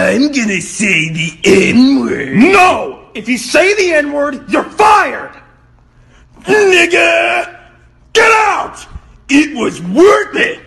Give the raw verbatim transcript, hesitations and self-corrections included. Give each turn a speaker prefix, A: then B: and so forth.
A: I'm gonna say the N-word.
B: No! If you say the N-word, you're fired!
A: Nigga! Get out! It was worth it!